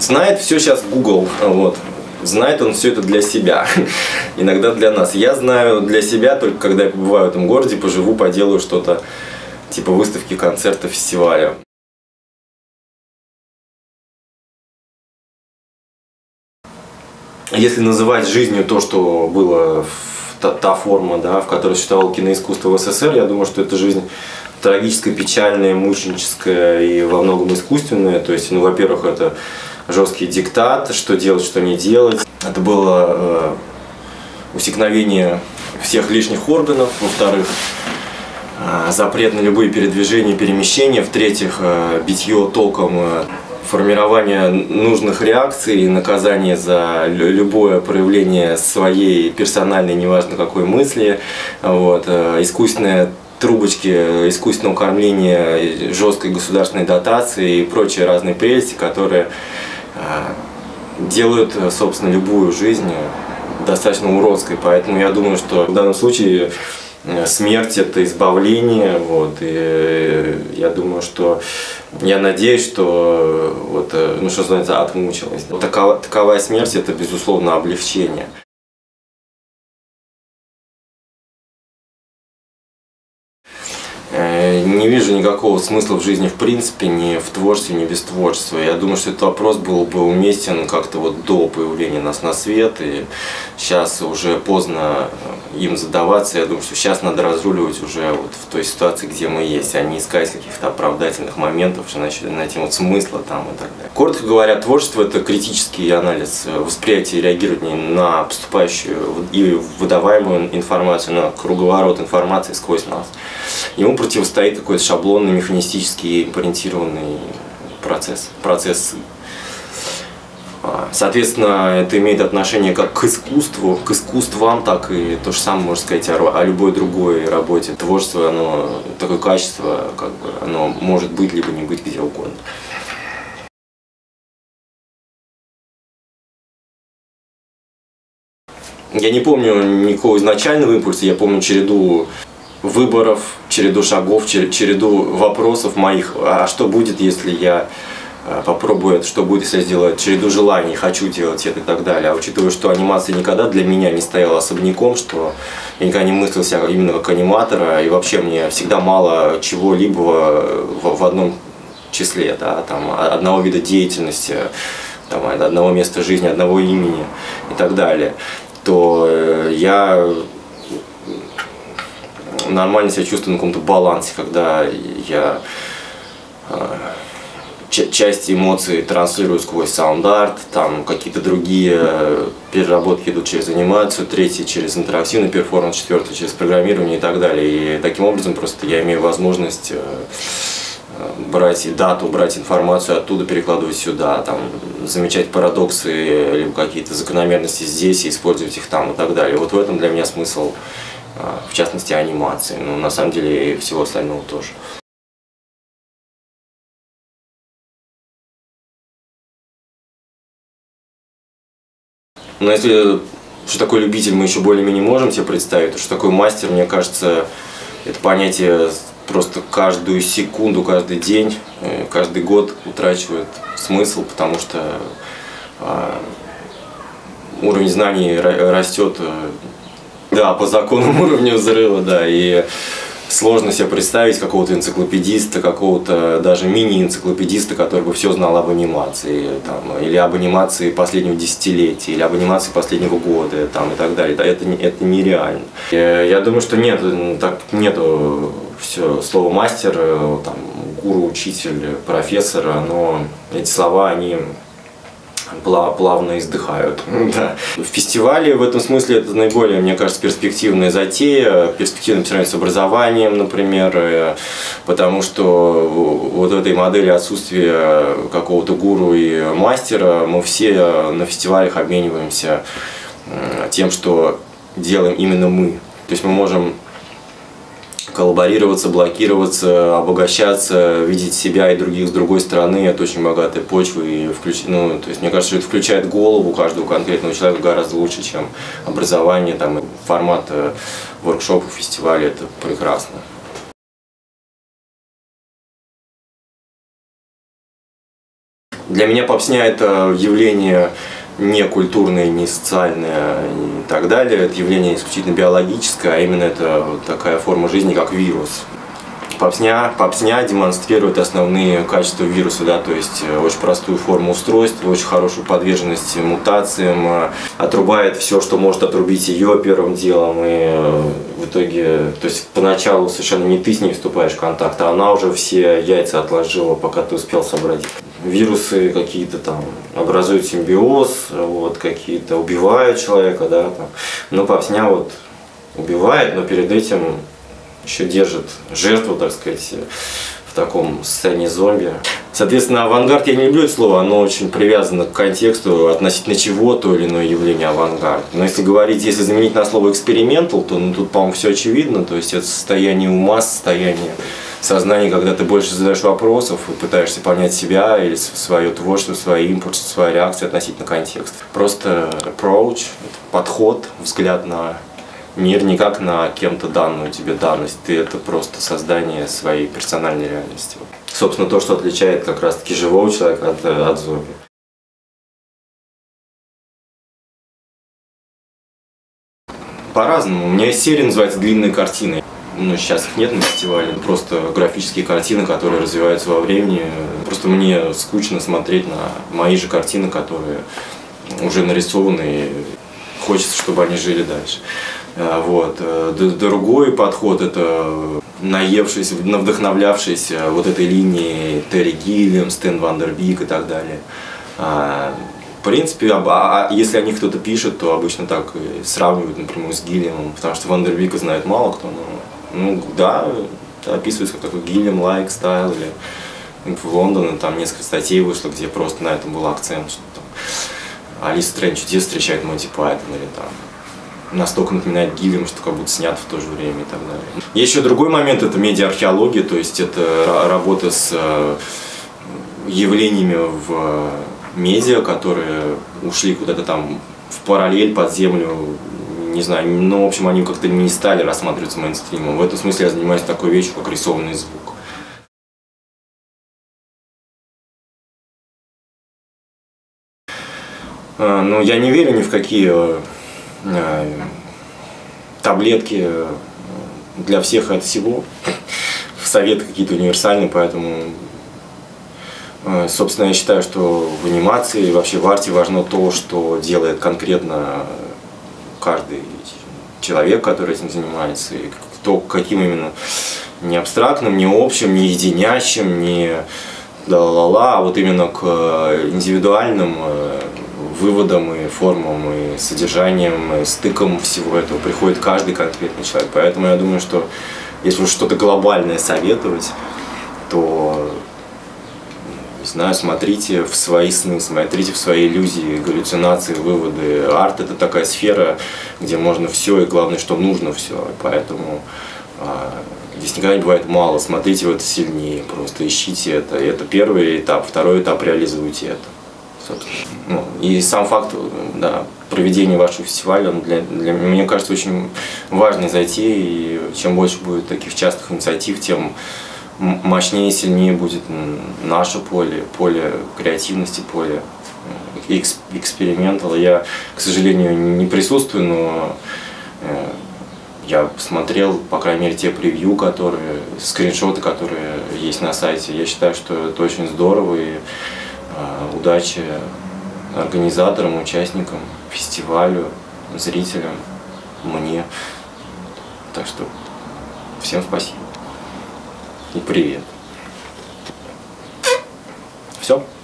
Знает все сейчас Google, вот. Знает он все это для себя, иногда для нас. Я знаю для себя только когда я побываю в этом городе, поживу, поделаю что-то типа выставки, концерта, фестиваля. Если называть жизнью то, что было, та форма, да, в которой существовало киноискусство в СССР, я думаю, что это жизнь трагическая, печальная, мученическая и во многом искусственная. То есть, ну, во-первых, это жесткий диктат, что делать, что не делать. Это было усекновение всех лишних органов. Во-вторых, запрет на любые передвижения, перемещения. В-третьих, битье током, формирование нужных реакций, наказание за любое проявление своей персональной, неважно какой мысли. Вот. Искусственная трубочки искусственного кормления, жесткой государственной дотации и прочие разные прелести, которые делают, собственно, любую жизнь достаточно уродской. Поэтому я думаю, что в данном случае смерть – это избавление. Вот, и я думаю, что я надеюсь, что вот, ну, что называется, отмучилась. Таковая смерть – это, безусловно, облегчение. Не вижу никакого смысла в жизни в принципе, ни в творчестве, ни без творчества. Я думаю, что этот вопрос был бы уместен как-то вот до появления нас на свет, и сейчас уже поздно им задаваться. Я думаю, что сейчас надо разруливать уже вот в той ситуации, где мы есть, а не искать каких-то оправдательных моментов, что найти вот смысла там и так далее. Коротко говоря, творчество – это критический анализ восприятия и реагирования на поступающую и выдаваемую информацию, на круговорот информации сквозь нас. Ему противостоит какой-то шаблонный, механистически ориентированный процесс. Соответственно, это имеет отношение как к искусству, к искусствам, так и то же самое можно сказать о любой другой работе. Творчество, оно такое качество, как бы, оно может быть либо не быть где угодно. Я не помню никакого изначального импульса, я помню череду выборов, череду шагов, череду вопросов моих, а что будет, если я попробую это, что будет, если я сделаю череду желаний, хочу делать это и так далее. А учитывая, что анимация никогда для меня не стояла особняком, что я никогда не мыслил себя именно как аниматора, и вообще мне всегда мало чего-либо в одном числе, да, там, одного вида деятельности, там, одного места жизни, одного имени и так далее, то я нормально себя чувствую на каком-то балансе, когда я часть эмоций транслирую сквозь саунд-арт, там какие-то другие переработки идут через анимацию, третьи через интерактивный перформанс, четвертый через программирование и так далее. И таким образом просто я имею возможность брать дату, брать информацию оттуда, перекладывать сюда, там, замечать парадоксы, либо какие-то закономерности здесь и использовать их там и так далее. Вот в этом для меня смысл, в частности, анимации, но на самом деле и всего остального тоже. Но если что такое любитель, мы еще более-менее можем себе представить, то что такое мастер, мне кажется, это понятие просто каждую секунду, каждый день, каждый год утрачивает смысл, потому что уровень знаний растет, да, по законам уровня взрыва, да, и сложно себе представить какого-то энциклопедиста, какого-то даже мини-энциклопедиста, который бы все знал об анимации, там, или об анимации последнего десятилетия, или об анимации последнего года, там, и так далее. Это нереально. Я думаю, что нету все слово мастер, там, гуру, учитель, профессор, но эти слова, они плавно издыхают. Да. Фестивали в этом смысле это наиболее, мне кажется, перспективная затея, перспективное по сравнению с образованием, например, потому что вот в этой модели отсутствия какого-то гуру и мастера мы все на фестивалях обмениваемся тем, что делаем именно мы. То есть мы можем коллаборироваться, блокироваться, обогащаться, видеть себя и других с другой стороны. Это очень богатая почва. И то есть, мне кажется, что это включает голову каждого конкретного человека гораздо лучше, чем образование, там, формат воркшопов, фестиваля. Это прекрасно. Для меня попсня – это явление не культурное, не социальное и так далее. Это явление исключительно биологическое, а именно это вот такая форма жизни, как вирус. Попсня демонстрирует основные качества вируса, да, то есть очень простую форму устройства, очень хорошую подверженность мутациям, отрубает все, что может отрубить ее первым делом, и в итоге, то есть поначалу совершенно не ты с ней вступаешь в контакт, а она уже все яйца отложила, пока ты успел собрать. Вирусы какие-то там образуют симбиоз, вот, какие-то убивают человека, да, там. Но попсня вот убивает, но перед этим еще держит жертву, так сказать, в таком состоянии зомби. Соответственно, авангард, я не люблю это слово, оно очень привязано к контексту, относительно чего то или иное явление авангард. Но если говорить, если заменить на слово экспериментал, то тут, по-моему, все очевидно, то есть это состояние ума, состояние сознания, когда ты больше задаешь вопросов и пытаешься понять себя или свое творчество, свои импульсы, свои реакции относительно контекста. Просто approach, подход, взгляд на мир не как на кем-то данную тебе данность, ты это просто создание своей персональной реальности. Собственно, то, что отличает как раз-таки живого человека от зомби. По-разному. У меня есть серия, называется «Длинные картины». Ну, сейчас их нет на фестивале, просто графические картины, которые развиваются во времени. Просто мне скучно смотреть на мои же картины, которые уже нарисованы, и хочется, чтобы они жили дальше. Вот. Другой подход – это наевшись, вдохновлявшись вот этой линией Терри Гиллиам, Стэн Вандер Бик и так далее. В принципе, если о них кто-то пишет, то обычно так и сравнивают напрямую с Гиллиамом, потому что Вандер Бика знает мало кто, но ну да, описывается как такой Гиллиам-лайк стайл, или в Лондоне там несколько статей вышло, где просто на этом был акцент, что там Алиса в стране чудес встречает Монти Пайтон, или там настолько напоминает Гиллиам, что как будто снят в то же время и так далее. Есть еще другой момент, это медиа-археология, то есть это работа с явлениями в медиа, которые ушли куда-то там в параллель, под землю, не знаю, ну, в общем, они как-то не стали рассматриваться мейнстримом. В этом смысле я занимаюсь такой вещью, как рисованный звук. Ну, я не верю ни в какие таблетки для всех от всего, в советы какие-то универсальные, поэтому, собственно, я считаю, что в анимации, вообще в арте важно то, что делает конкретно каждый человек, который этим занимается, и кто каким именно, не абстрактным, не общим, не единящим, не а вот именно к индивидуальным выводам и формам, и содержанием, и стыком всего этого приходит каждый конкретный человек. Поэтому я думаю, что если уж что-то глобальное советовать, то, не знаю, смотрите в свои сны, смотрите в свои иллюзии, галлюцинации, выводы. Арт – это такая сфера, где можно все, и главное, что нужно все. Поэтому здесь никогда не бывает мало. Смотрите в это сильнее, просто ищите это. И это первый этап. Второй этап – реализуйте это. Ну, и сам факт, да, проведения вашего фестиваля, для меня кажется, очень важной затеей. И чем больше будет таких частых инициатив, тем мощнее и сильнее будет наше поле креативности, поле экспериментала. Я, к сожалению, не присутствую, но я смотрел, по крайней мере, те превью, скриншоты, которые есть на сайте. Я считаю, что это очень здорово, и удачи организаторам, участникам, фестивалю, зрителям, мне. Так что всем спасибо и привет. Все.